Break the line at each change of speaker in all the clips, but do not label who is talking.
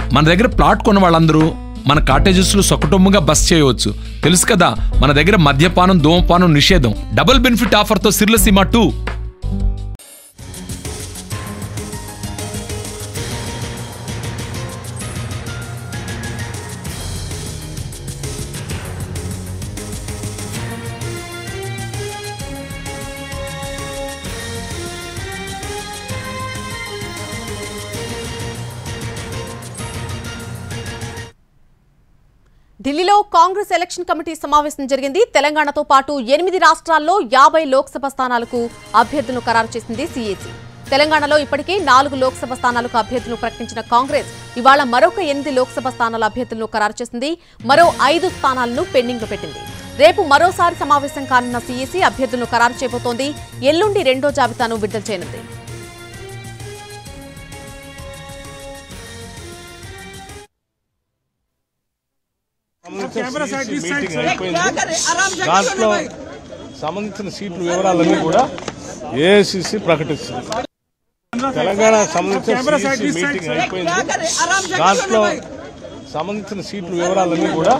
మన దగ్గర ప్లాట్ కొన్న వాళ్ళందరూ మన కాటేజెస్లో సకుటుంబంగా బస్ చేయవచ్చు. తెలుసు కదా, మన దగ్గర మద్యపానం ధూమపానం నిషేధం. డబుల్ బెనిఫిట్ ఆఫర్తో సిర్లసీమ 2.
ఢిల్లీలో కాంగ్రెస్ ఎలక్షన్ కమిటీ సమావేశం జరిగింది. తెలంగాణతో పాటు 8 రాష్ట్రాల్లో 50 లోక్సభ స్థానాలకు అభ్యర్థులను ఖరారు చేసింది సీఏసీ. తెలంగాణలో ఇప్పటికే 4 లోక్సభ స్థానాలకు అభ్యర్థులను ప్రకటించిన కాంగ్రెస్ ఇవాళ మరొక 8 లోక్సభ స్థానాల అభ్యర్థులను ఖరారు చేసింది. మరో 5 స్థానాలను పెండింగ్ లో పెట్టింది. రేపు మరోసారి సమావేశం కానున్న సీఏసీ అభ్యర్థులను ఖరారు చేయబోతోంది. ఎల్లుండి 2వ జాబితాను విడుదల చేయనుంది.
దాంట్లో సంబంధించిన సీట్ల వివరాలన్నీ కూడా ఏఐసిసి ప్రకటిస్తుంది. తెలంగాణ సంబంధించిన మీటింగ్ అయిపోయింది. దాంట్లో సంబంధించిన సీట్ల వివరాలన్నీ కూడా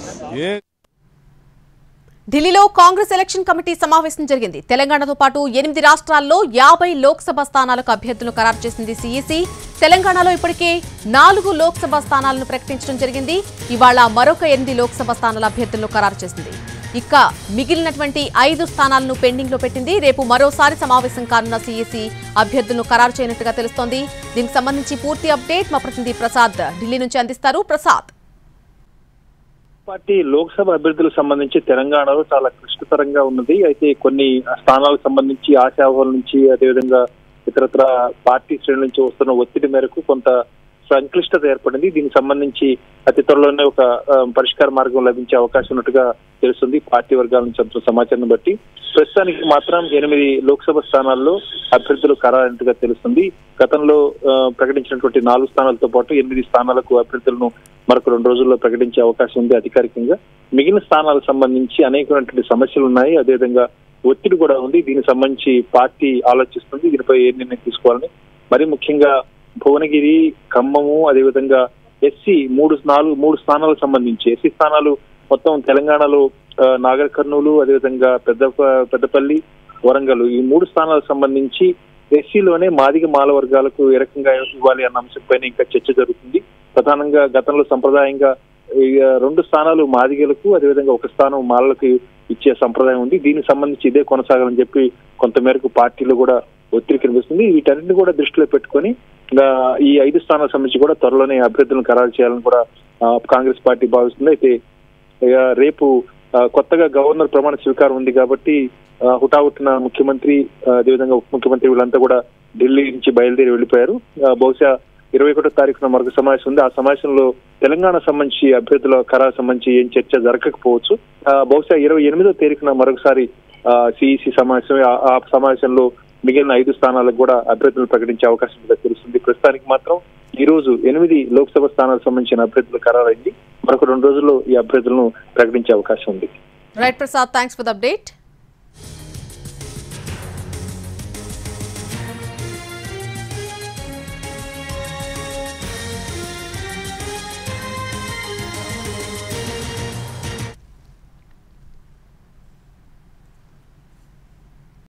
ఢిల్లీలో కాంగ్రెస్ ఎలక్షన్ కమిటీ సమావేశం జరిగింది. తెలంగాణతో పాటు 8 రాష్ట్రాల్లో 50 లోక్సభ స్థానాలకు అభ్యర్థులను ఖరారు చేసింది సీఈసీ. తెలంగాణలో ఇప్పటికే 4 లోక్సభ స్థానాలను ప్రకటించడం జరిగింది. ఇవాళ మరొక 8 లోక్సభ స్థానాల అభ్యర్థులను ఖరారు చేసింది. ఇక మిగిలినటువంటి 5 స్థానాలను పెండింగ్ లో పెట్టింది. రేపు మరోసారి సమావేశం కానున్న సీఈసీ అభ్యర్థులను ఖరారు చేయనున్నట్టుగా తెలుస్తోంది. దీనికి సంబంధించి పూర్తి అప్డేట్ మా ప్రతినిధి ప్రసాద్ ఢిల్లీ నుంచి అందిస్తారు. ప్రసాద్,
పార్టీ లోక్సభ అభ్యర్థులకు సంబంధించి తెలంగాణలో చాలా క్లిష్టతరంగా ఉన్నది. అయితే కొన్ని స్థానాలకు సంబంధించి ఆశావాహుల నుంచి, అదేవిధంగా ఇతరత్ర పార్టీ శ్రేణుల నుంచి వస్తున్న ఒత్తిడి మేరకు కొంత సంక్లిష్టత ఏర్పడింది. దీనికి సంబంధించి అతి త్వరలోనే ఒక పరిష్కార మార్గం లభించే అవకాశం ఉన్నట్టుగా తెలుస్తుంది పార్టీ వర్గాల నుంచి అందుతున్న సమాచారం బట్టి. ప్రస్తుతానికి మాత్రం 8 లోక్సభ స్థానాల్లో అభ్యర్థులు ఖరారైనట్టుగా తెలుస్తుంది. గతంలో ప్రకటించినటువంటి 4 స్థానాలతో పాటు 8 స్థానాలకు అభ్యర్థులను మరొక 2 రోజుల్లో ప్రకటించే అవకాశం ఉంది అధికారికంగా. మిగిలిన స్థానాలకు సంబంధించి అనేకమైనటువంటి సమస్యలు ఉన్నాయి, అదేవిధంగా ఒత్తిడి కూడా ఉంది. దీనికి సంబంధించి పార్టీ ఆలోచిస్తుంది దీనిపై ఏ నిర్ణయం తీసుకోవాలని. మరి ముఖ్యంగా భువనగిరి, ఖమ్మము, అదేవిధంగా ఎస్సీ 3 స్థానాలకు సంబంధించి ఎస్సీ స్థానాలు మొత్తం తెలంగాణలో నాగర్ కర్నూలు, అదేవిధంగా పెద్దపల్లి, వరంగల్ ఈ 3 స్థానాలకు సంబంధించి ఎస్సీలోనే మాదిగ మాల వర్గాలకు ఏ రకంగా ఇవ్వాలి అన్న అంశంపైన ఇంకా చర్చ జరుగుతుంది. ప్రధానంగా గతంలో సంప్రదాయంగా 2 స్థానాలు మాదిగలకు, అదేవిధంగా 1 స్థానం మాలలకు ఇచ్చే సంప్రదాయం ఉంది. దీనికి సంబంధించి ఇదే కొనసాగాలని చెప్పి కొంతమేరకు పార్టీలో కూడా ఒత్తిడి కనిపిస్తుంది. వీటన్నిటిని కూడా దృష్టిలో పెట్టుకొని ఈ 5 స్థానాలకు సంబంధించి కూడా త్వరలోనే అభ్యర్థులను ఖరారు చేయాలని కూడా కాంగ్రెస్ పార్టీ భావిస్తుంది. అయితే రేపు కొత్తగా గవర్నర్ ప్రమాణ స్వీకారం ఉంది కాబట్టి హుటాహుటిన ముఖ్యమంత్రి, అదేవిధంగా ఉప ముఖ్యమంత్రి వీళ్ళంతా కూడా ఢిల్లీ నుంచి బయలుదేరి వెళ్లిపోయారు. బహుశా 21వ తారీఖున మరొక సమావేశం ఉంది. ఆ సమావేశంలో తెలంగాణ సంబంధించి అభ్యర్థుల ఖరారు సంబంధించి ఏం చర్చ జరగకపోవచ్చు. బహుశా 28వ తారీఖున మరొకసారి సిఈసి సమావేశం, ఆ సమావేశంలో మిగిలిన 5 స్థానాలకు కూడా అభ్యర్థులు ప్రకటించే అవకాశం తెలుస్తుంది. ప్రస్తుతానికి మాత్రం ఈ రోజు 8 లోక్సభ స్థానాలకు సంబంధించిన అభ్యర్థులు ఖరారైంది. మరొక 2 రోజుల్లో ఈ అభ్యర్థులను ప్రకటించే అవకాశం ఉంది.
Right Prasad, thanks for the update.